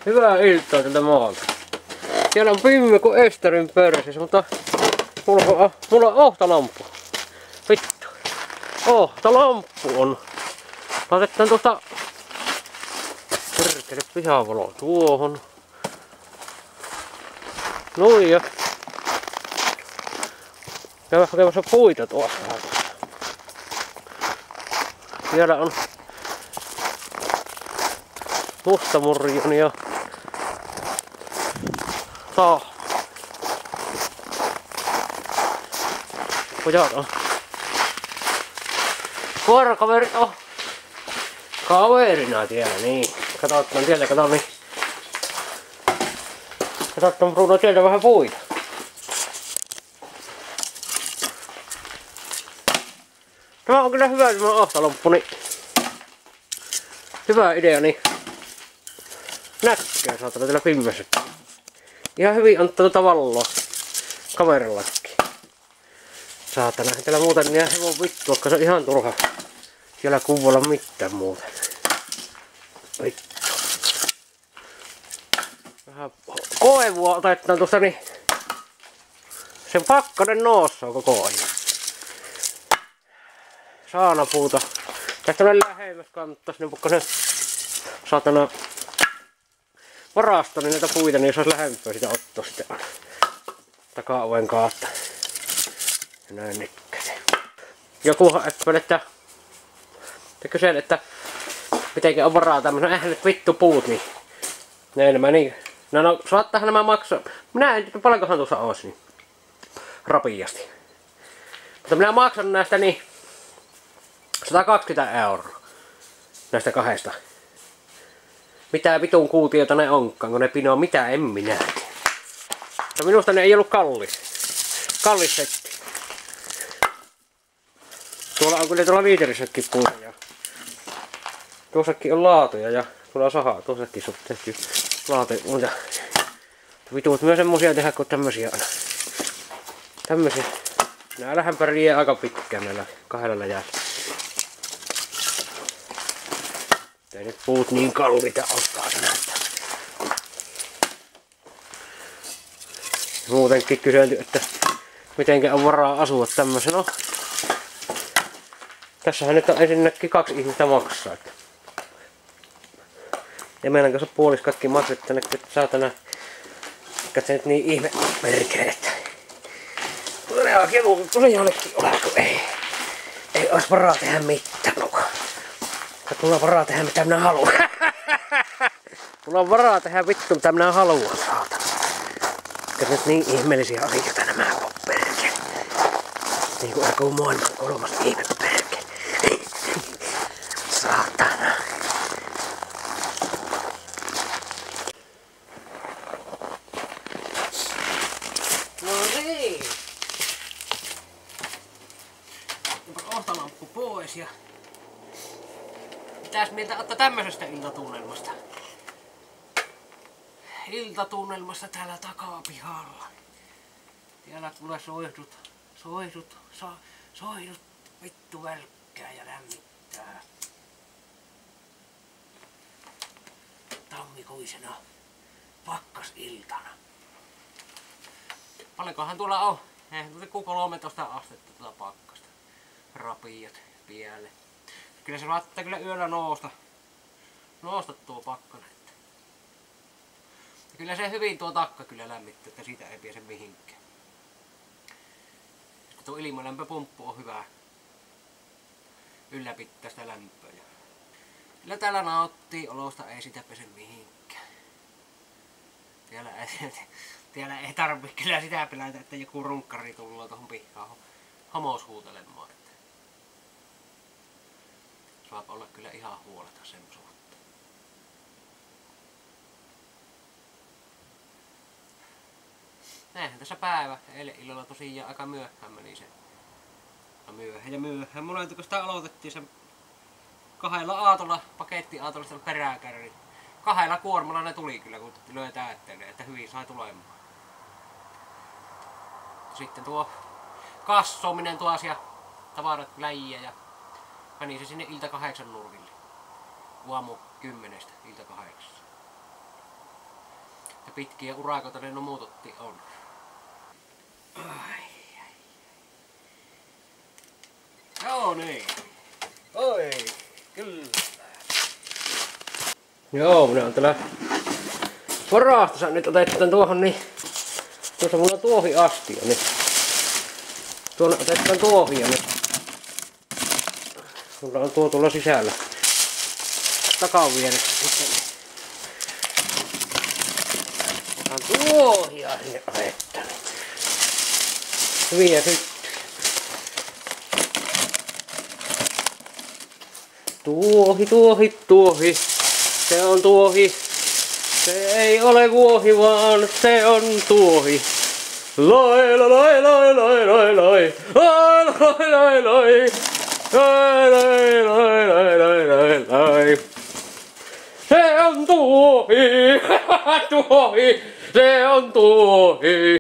Hyvää iltaa tältä maalta. Siellä on pimeä kuin Esterin persissä, mutta mulla on ohtalamppu. Vittu. Ohtalamppu on. Laitetaan tuosta perkele pihavalo tuohon. Noin ja käydään hakemassa puita tuossa. Siellä on mustamurjon ja pojat on. Koirakaveri on kaverina siellä, niin. Katsotaan sieltä, niin. Katsotaan Bruno sieltä vähän puita. Tämä on kyllä hyvä tämä ohtalamppu, niin hyvä idea, niin näkee saatana täällä pimeässä. Ihan hyvin antaa tuota valoa kamerallakin. Saatana, täällä muuten niin hevon vittua, koska se on ihan turha siellä kuvalla mitään muuten. Vittu. Vähän koivua otetaan tuosta, niin sen pakkanen noossa koko ajan. Saanapuuta. Tästä on lähemmäs kannattaisi, niin kun se saatana varastaa näitä puita, niin jos olisi lähempää sitä ottaa sitten taka-oven kautta. Ja näin nikkäseen. Jokuhan äppölle, että kyseli, että mitenkin on varaa tämmösen, eihän nyt vittu puut, niin ne enemmän niin. No saattaahan nämä maksaa. Minä en tiedä paljonkohan tuossa ois niin rapiasti. Mutta minä maksan näistä niin 120 € näistä kahdesta. Mitä vitun kuutiota ne onkaan, kun ne pinoo mitä en minä. No minusta ne ei ollut kallis. Kallis setti. Tuolla on kyllä tuolla liiterissäkin puuta ja tuossakin on laatuja ja tuolla on sahaa. Tuossakin on tehty laatuja. Mutta vitut myös semmosia tehdä kuin tämmösiä aina. Tämmösiä. Nää lähempää riiää aika pitkään näillä kahdella läjällä. Ei nyt puut niin kalliita olkaa se näyttää. Muutenkin kyselty, että mitenkä on varaa asua tämmösen. No, tässähän nyt on ensinnäkin 2 ihmistä maksaa. Että. Ja meidän kanssa puoliskatkin maksettanne, että saatana. Katso nyt niin ihme perkele, että tulee oikein kun jollekin ole, kun ei ois varaa tehdä mitään. Mulla on varaa tehdä mitä minä haluan. Mulla on varaa tehdä vittu mitä minä haluan, saatana. Koska nyt niin ihmeellisiä asioita nämä on perkele. Niinku joku maailman 3. ihme perkele. Saatana. No niin. Ohtalamppu pois ja mitäs mieltä ottaa tämmöisestä iltatunnelmasta? Iltatunnelmasta täällä takapihalla. Täällä kuule soihdut vittu välkkää ja lämmittää. Tammikuisena pakkasiltana. Paljonkohan tuolla on? Joku 13 astetta tuota pakkasta. Rapiat pielle. Kyllä se saattaa kyllä yöllä nousta tuo pakkanen. Ja kyllä se hyvin tuo takka kyllä lämmittää, että siitä ei pääse mihinkään. Tuo ilmalämpöpumppu on hyvä ylläpitää sitä lämpöä. Kyllä täällä nauttii olosta, ei sitä pääse mihinkään. Täällä ei tarvi kyllä sitä pelätä, että joku runkkari tulee tuohon pihaan homous huutelemaan. Saa olla kyllä ihan huoleta sen suhteen. Näinhän tässä päivä. Eilen illalla tosiaan aika myöhään meni se. No myöhään. Monelta kun sitä aloitettiin sen 2 aatolla, pakettiaatolla peräkärri. 2 kuormalla ne tuli kyllä, kun löi täytteelle, että hyvin sai tulemaan. Sitten tuo kassoaminen tuo asia, tavarat läjiä ja meni se sinne ilta 8 nurkille. Aamu 10 ilta 8. Ja pitkiä urakoita ne nomuutotti on. Joo niin. Oi, kyllä. Joo, minä on täällä varastossa nyt otetaan tuohon niin. Tuossa mulla on tuohiastia niin. Tuonne otetaan tuohia niin. Mulla on tuo tuolla sisällä. Takavienessä sitten. Otan tuohia sinne otetaan. Hyviä syttyy. Tuohi. Se on tuohi. Se ei ole vuohi, vaan se on tuohi. Loi. Se on tuohi. Se on tuohi.